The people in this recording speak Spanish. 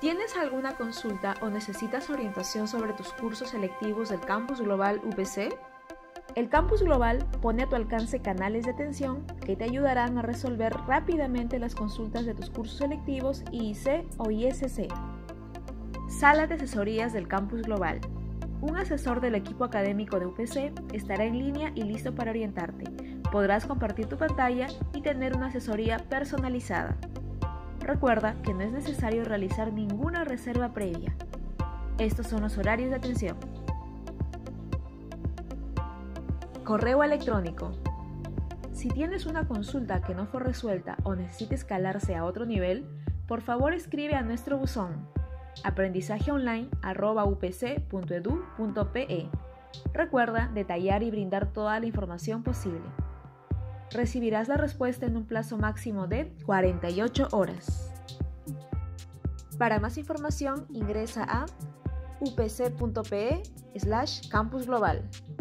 ¿Tienes alguna consulta o necesitas orientación sobre tus cursos selectivos del Campus Global UPC? El Campus Global pone a tu alcance canales de atención que te ayudarán a resolver rápidamente las consultas de tus cursos selectivos IIC o ISC. Sala de asesorías del Campus Global. Un asesor del equipo académico de UPC estará en línea y listo para orientarte. Podrás compartir tu pantalla y tener una asesoría personalizada. Recuerda que no es necesario realizar ninguna reserva previa. Estos son los horarios de atención. Correo electrónico. Si tienes una consulta que no fue resuelta o necesita escalarse a otro nivel, por favor escribe a nuestro buzón aprendizajeonline@upc.edu.pe. Recuerda detallar y brindar toda la información posible. Recibirás la respuesta en un plazo máximo de 48 horas. Para más información ingresa a upc.pe/campusglobal.